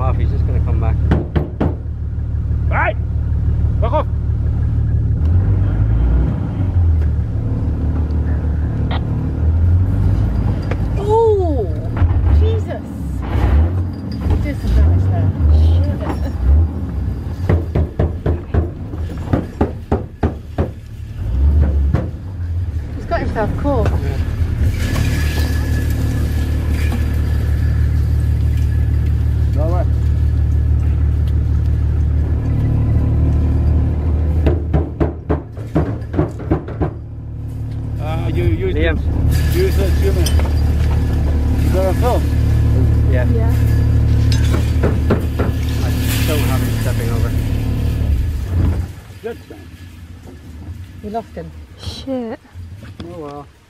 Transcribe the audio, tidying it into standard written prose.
off, he's just going to come back. Right! Back off! Oh! Jesus! Did some damage there. Shit. He's got himself caught. No way. You use Liam. Use it, human. You got a film? Yeah. Yeah. I don't have him stepping over. Good man. We lost him. Shit. Oh well.